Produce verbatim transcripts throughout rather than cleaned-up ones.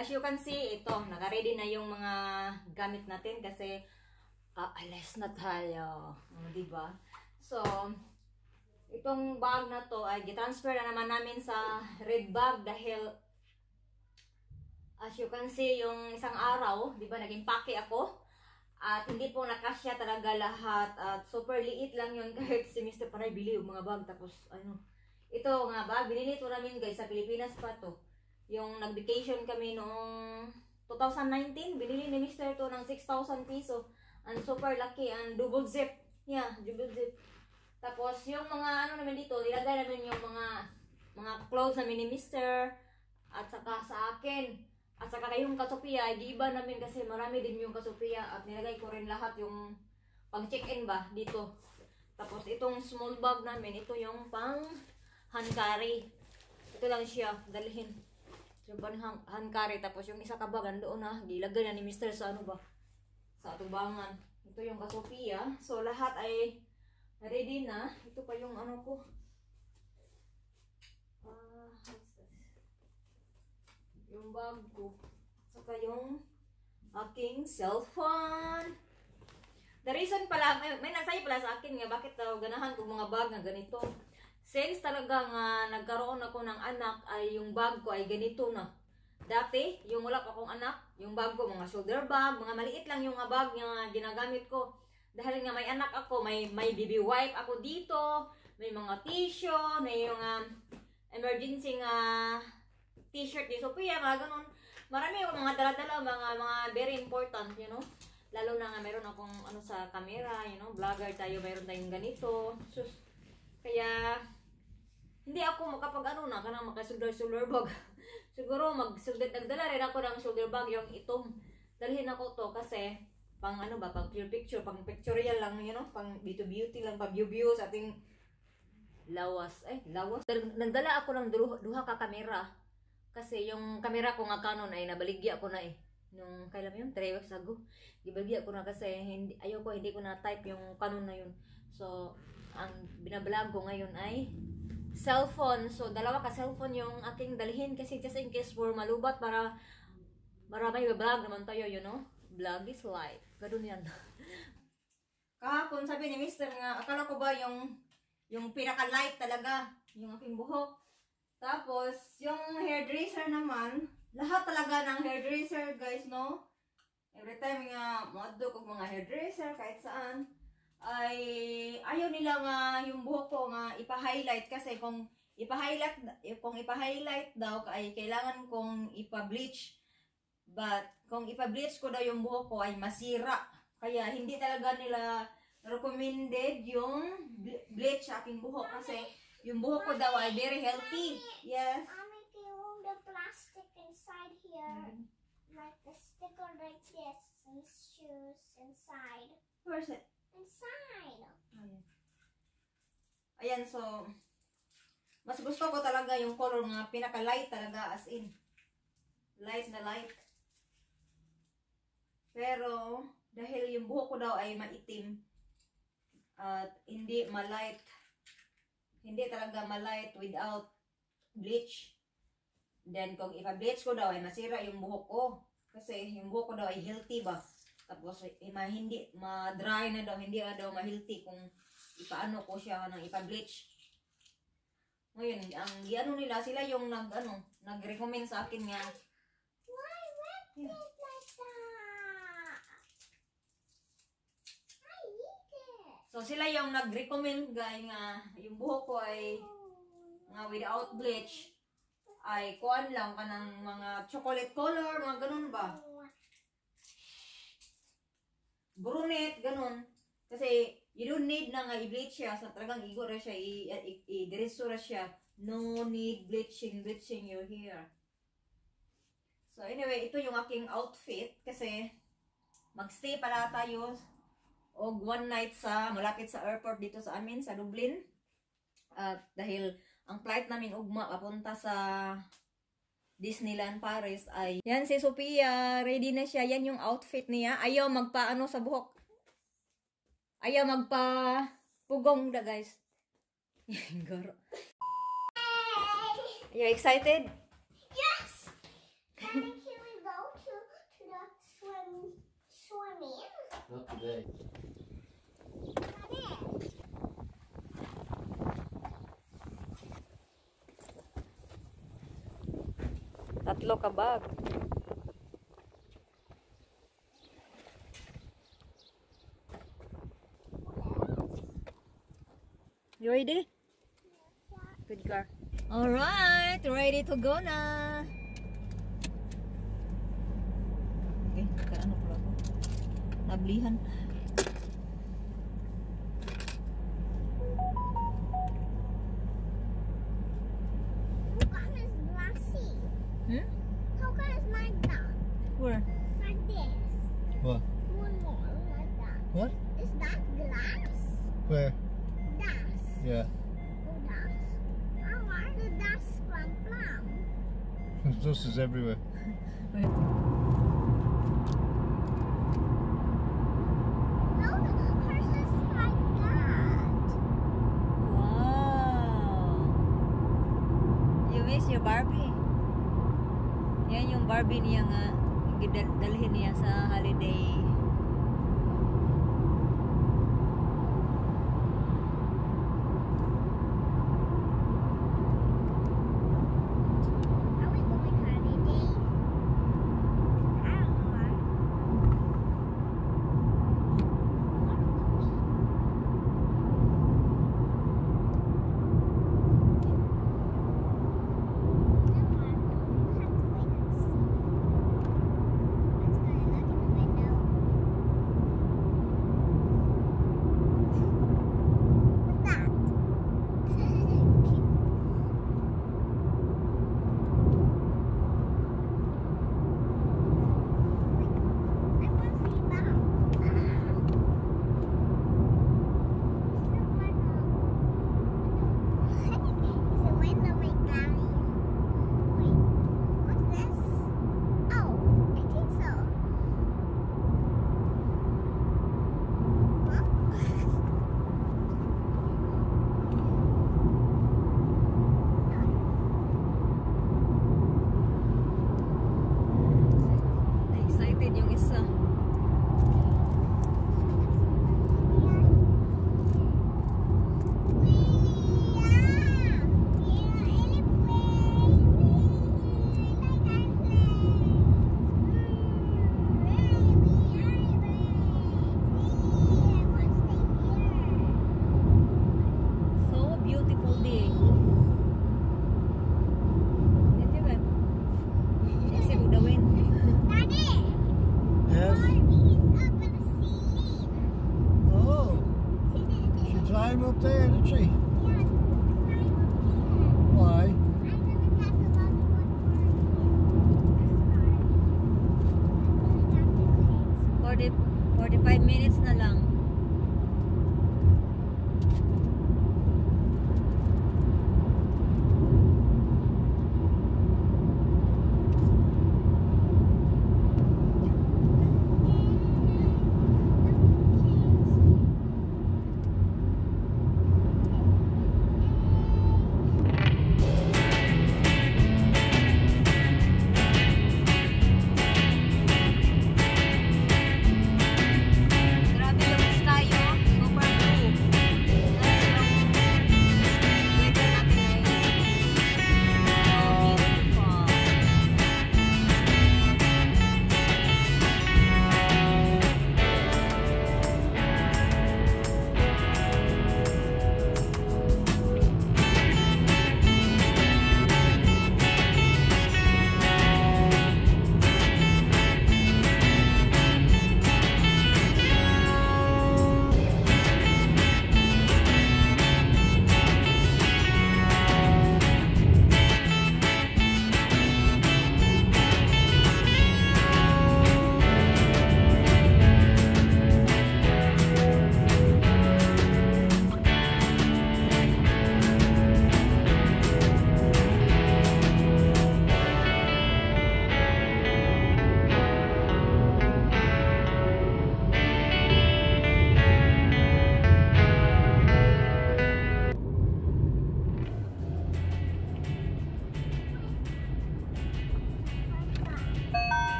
as you can see, ito, naka-ready na yung mga gamit natin kasi uh, alas na tayo. Uh, diba? So, itong bag na to ay gitransfer na naman namin sa red bag dahil as you can see, yung isang araw, diba, naging pake ako. At hindi po nakasya talaga lahat. At super liit lang yun kahit si Mister Paray bili yung mga bag. Tapos ano, ito nga bag, binili ito namin guys sa Pilipinas pa to. Yung nag-vacation kami noong two thousand nineteen, binili ni Mister to ng six thousand piso. And super lucky and double zip. Yeah, double zip. Tapos yung mga ano namin dito, nilagay namin yung mga mga clothes namin ni Mister At saka sa akin. At saka kayong kasopia, giba namin kasi marami din yung kasopia at nilagay ko rin lahat yung pang check-in ba dito. Tapos itong small bag namin, ito yung pang hand carry. Ito lang siya, dalhin. So pang hand carry. Tapos yung isa ka bag, doon na, gilagay na ni Mister sa ano ba? Sa atubangan. Ito yung kasopia. So lahat ay ready na. Ito pa yung ano ko. Ah, uh, yung bag ko, saka yung aking cellphone. The reason pala, may, may nagsayo pala sa akin nga bakit daw ganahan kong mga bag na ganito. Since talaga nga nagkaroon ako ng anak ay yung bag ko ay ganito na. Dati, yung wala pa akong anak, yung bag ko, mga shoulder bag, mga maliit lang yung mga bag na ginagamit ko. Dahil nga may anak ako, may, may baby wipe ako dito, may mga tissue, may yung um, emergency nga t-shirt ni Sophia, mga ganun. Marami akong mga dala-dala, mga mga very important, you know. Lalo na nga meron akong ano sa camera, you know, vlogger tayo, meron tayong ganito. Sus, kaya hindi ako makapag ano na, kanang maka-shoulder bag. Siguro mag-shoulder, nagdala rin ako ng shoulder bag, yung itong dalhin ako to kasi pang ano ba, pang pure picture, pang pictorial lang, you know, pang beauty lang, pang view-view sa ating lawas. Eh, lawas. Nagdala ako ng duha ka camera. Kasi yung camera ko nga Canon ay nabaligya ko na eh. Nung kailan yun? three weeks ago. Gibaligya ko na kasi hindi, ayaw ko, hindi ko na type yung Canon na yun. So, ang binablog ko ngayon ay cellphone. So, dalawa ka cellphone yung aking dalhin kasi just in case for malubat para maramay vlog naman tayo, you know? Vlog is life. Ganun yan. Kahapon sabi ni Mister nga, akala ko ba yung yung pinaka-light talaga, yung aking buhok. Tapos, yung hairdresser naman, lahat talaga ng hairdresser, guys, no? Every time nga, modok ko mga hairdresser, kahit saan, ay ayaw nila nga yung buhok ko nga ipa-highlight. Kasi kung ipa-highlight, kung ipa-highlight daw, ay kailangan kong ipa-bleach. But, kung ipa-bleach ko daw yung buhok ko, ay masira. Kaya, hindi talaga nila recommended yung bleach sa aking buhok. Kasi, yung buhok ko daw ay very healthy. Yes. Mommy, can you move the plastic inside here? Mm. Like the sticker like this. And shoes inside. Where's it? Inside. Ayan. Ayan, so, mas gusto ko talaga yung color nga pinaka-light talaga as in. Light na light. Pero, dahil yung buhok ko daw ay maitim at hindi ma-light, hindi talaga ma-light without bleach. Then, kung ipa-bleach ko daw, ay masira yung buhok ko. Kasi, yung buhok ko daw ay healthy ba? Tapos, eh, ma hindi, ma-dry na daw, hindi na daw ma-healthy kung ipaano ko siya ng ipa-bleach. Ngayon, ang ano nila, sila yung nag, ano, nag-recommend sa akin nga. Why wet it yeah. like that? I eat it. So, sila yung nag-recommend guy nga, yung buhok ko ay nga without bleach, ay kuan lang ka ng mga chocolate color, mga ganun ba? Brunette, ganun. Kasi, you don't need na nga i-bleach siya. Sa talagang igor siya, i-diretso siya. No need bleaching, bleaching your hair. So, anyway, ito yung aking outfit. Kasi, magstay pala tayo og one night sa, malapit sa airport dito sa amin, sa Dublin. At dahil, ang flight namin ugma, papunta sa Disneyland Paris ay, yan si Sophia, ready na siya. Yan yung outfit niya. Ayaw magpaano sa buhok. Ayaw magpa pugong da, guys. Garo. Are you excited? Yes! Daddy, can we Not today. Tatlo ka bag. You ready? Good car. Alright, ready to go na. Okay, ano pala ko? Nablihan. How come it's glassy? Hmm? How come it's like that? Where? Like this? What? One more like that. What? Is that glass? Where? Das. Yeah. Oh, das. Oh, why the das plum plum? Dust is everywhere. No, hers is like that. Wow! You miss your Barbie? Yan yung Barbie niya nga gidal- dalhin niya sa holiday. Are we going holiday? I don't know. Where are Excited yung isa. So beautiful day. Did you guys? Kasi udawin. Yes. Oh, she climbed up there, did she? Why? forty, forty-five minutes na lang. Grabe yung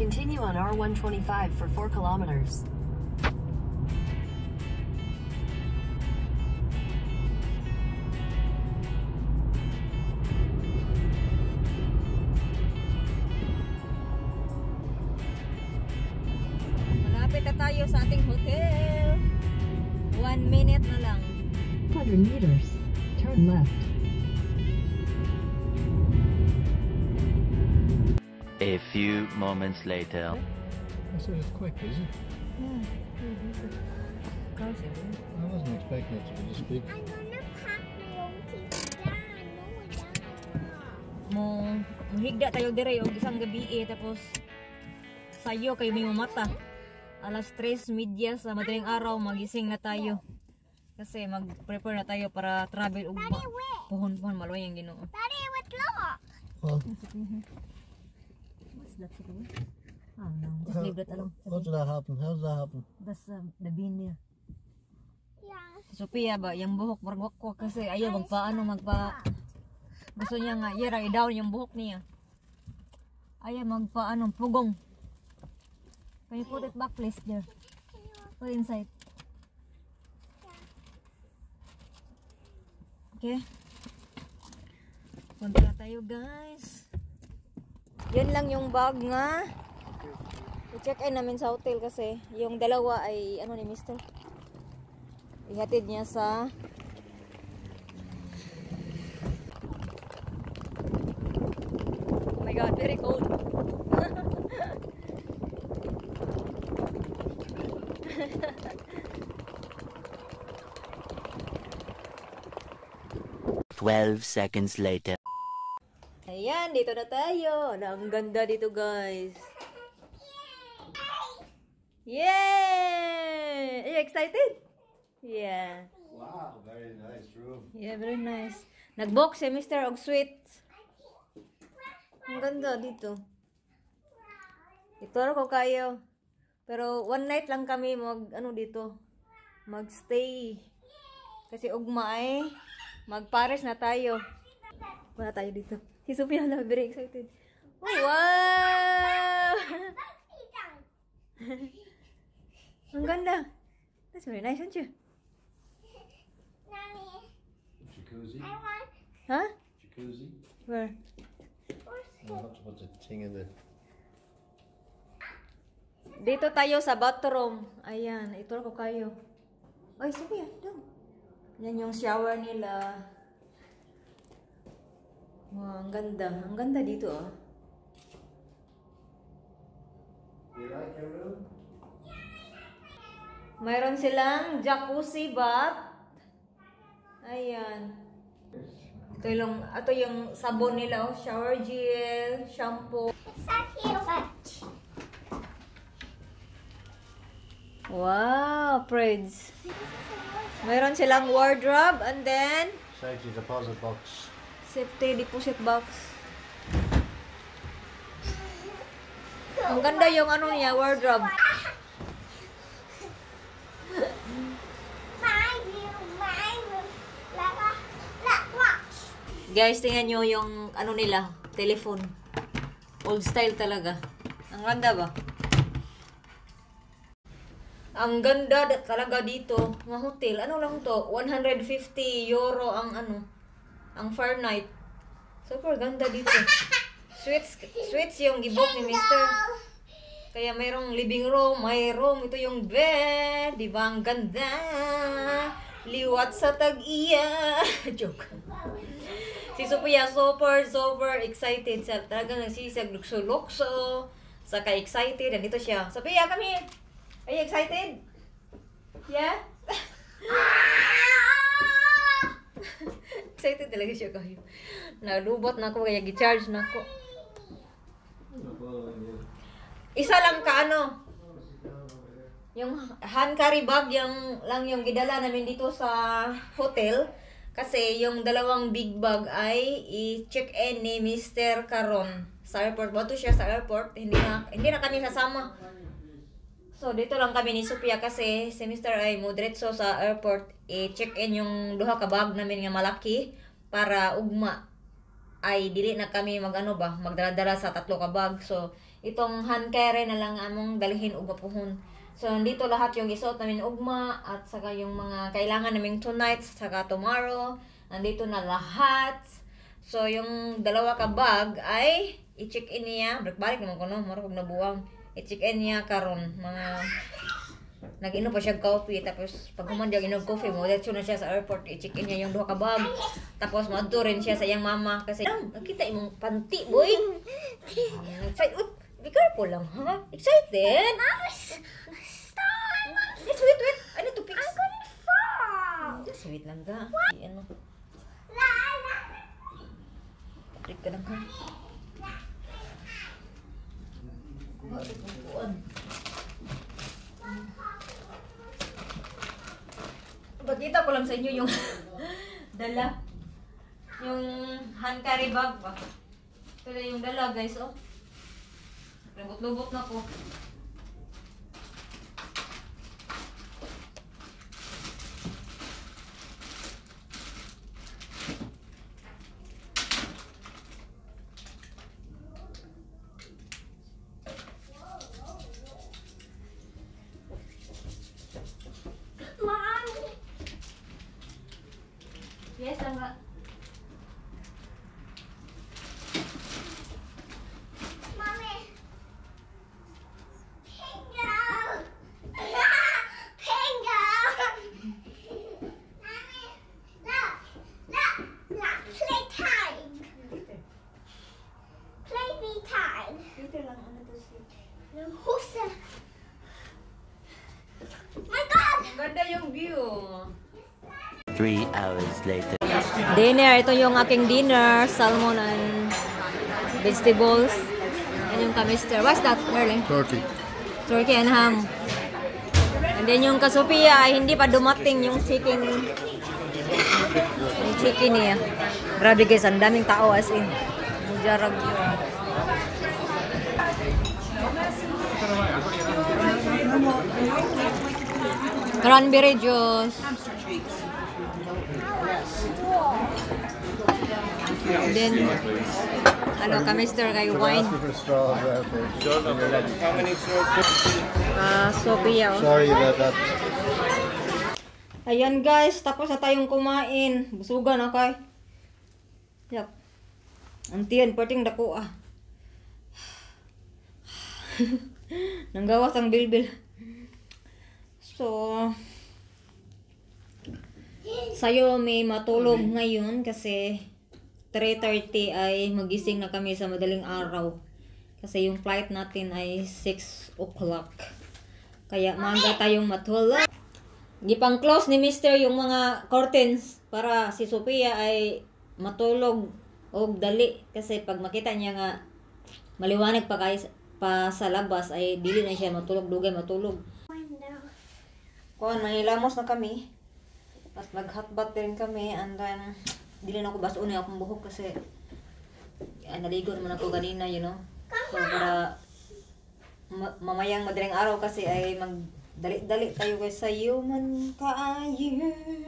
Continue on R one twenty-five for four kilometers. Malapit na tayo sa ating hotel. One minute na lang. one hundred meters. Turn left. A few moments later. That's it, it's quick, is it? Yeah. I wasn't expecting it to be this big. I'm gonna pack my own teeth down. No, down. Mo, higda tayo dire og isang gabi eh, tapos sayo kayo may mamata. Alas tres media sa madaling araw magising na tayo. Kasi mag-prepare na tayo para travel ug Daddy, wait. puhon-puhon maloy ang Ginoo. Daddy, with lock. Well, What's that? Oh no, just how, leave that alone. how did that happen? How did that happen? That's uh, the bean niya. Yeah. Sophia ba, yung buhok margwak kasi ayaw magpaano magpa gusto niya nga yera i-down yung buhok niya. Ayaw magpaano pugong. Can you put it back please there? Put it inside. Okay. Punta na tayo guys. Yan lang yung bag nga. I-check in namin sa hotel kasi yung dalawa ay ano ni mister. Ihatid niya sa oh my god, very cold. Twelve seconds later. Ayan, dito na tayo. Ang ganda dito guys. Yay! Are you excited? Yeah. Wow, very nice room. Yeah, very nice. Nag-box si mister og sweets. Ang ganda dito. Ituro ko kayo. Pero one night lang kami mag ano dito. Mag-stay. Kasi ugma ay mag-Paris na tayo. Wala tayo dito. Si Sophia na very excited. Oh, wow! Ang ganda. That's very nice, aren't you? Mommy, Jacuzzi? I want. Huh? Jacuzzi? Where? I'll have to put the thing in the... Dito tayo sa bathroom. Ayan, ituro ko kayo. Ay, Sophia, doon. Yan yung shower nila. Wow, ang ganda. Ang ganda dito, ah. You like your room? Mayroon silang jacuzzi bath. Ayan. Ito yung, ito yung sabon nila, oh. Shower gel, shampoo. It's not here. Watch. Wow, Preds. Mayroon silang wardrobe and then Safety deposit box. safety deposit box. Ang ganda yung ano niya, wardrobe. My view, my room. Look, look, watch. Guys, tingnan nyo yung ano nila, telephone. Old style talaga. Ang ganda ba? Ang ganda da- talaga dito. Mga hotel. Ano lang to? one hundred fifty euro ang ano. Ang per night. Super ganda dito. Sweets, sweets yung gibok ni mister. Kaya mayroong living room, may room. Ito yung bed. Di ba ang ganda? Liwat sa tag-iya. Joke. Si Sophia super, super excited. Sa talagang nagsisag lukso-lukso. Saka excited. Nandito siya. Sophia, come here. Are you excited? Yeah? Excited talaga siya kayo. Nalubot na ako kaya gi-charge na ako. Isa lang ka ano. Yung hand carry bag yung lang yung gidala namin dito sa hotel. Kasi yung dalawang big bag ay i-check in ni mister karon sa airport. Bato siya sa airport. Hindi na, hindi na kami sasama. So, dito lang kami ni Sophia kasi si mister ay mo diretso sa airport i-check in yung duha ka bag namin nga malaki para ugma ay dili na kami magano ba magdala-dala sa tatlo ka bag. So, itong hand carry na lang among dalhin ug mapuhon. So dito lahat yung isuot namin ugma at saka yung mga kailangan naming tonight saka tomorrow. Nandito na lahat. So yung dalawa ka bag ay i-check in niya. Balik naman ko no, mura kog nabuwang. I-check in niya karon mga nag-inom pa siya coffee, tapos pag human diya inog coffee mo, diretso na siya sa airport, i-check in niya yung duha ka bag. Tapos maadto rin siya sa iyang mama kasi nakita imong panty boy. Excited. Up, be careful lang, ha? Excited? Just wait, wait. I need to fix. I'm gonna fall. Just wait lang ga. Ano? La, la. Break ka lang ha. Pagkita ko lang sa inyo yung dala. Yung hand carry bag ba? Ito na yung dala guys, oh. Lubot-lubot na po. Yes, tama. Mommy. Pingo. Pingo. Mommy, look, look, look. Playtime. Play me time. Dito lang, ano to siya? Who's that? My God. Ang ganda yung view. Three hours later. Dinner, ito yung aking dinner. Salmon and vegetables. And yung kamister. What's that, Merlin? Turkey. Turkey and ham. And then yung kasupia ay hindi pa dumating yung chicken. Yung chicken niya. Grabe guys, ang daming tao as in. Mujarag yun. Cranberry juice. And then, ano, kamister kay wine. Ask me for straws there first. Ah, Sophia. Oh. Sorry about that. Ayan guys, tapos na tayong kumain. Busugan na kay. Yap. Antiyan, parting dako ah. Nanggawas ang bilbil. So, sayo may matulog ngayon kasi three thirty ay magising na kami sa madaling araw. Kasi yung flight natin ay six o'clock. Kaya maaga tayong matulog. Gipang close ni mister yung mga curtains para si Sophia ay matulog og dali. Kasi pag makita niya nga maliwanag pa kay pa sa labas ay dili na siya matulog, dugay matulog. Kuan, manghilamos na kami. At mag-hotbath din kami and then dili na ako basuon na akong buhok kasi ah, naligo naman ako kanina, you know. So para ma mamayang madaling araw kasi ay mag dali-dali tayo guys sa human kaayo.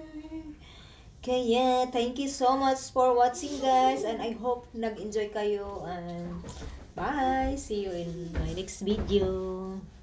Kaya thank you so much for watching guys and I hope nag-enjoy kayo and bye. See you in my next video.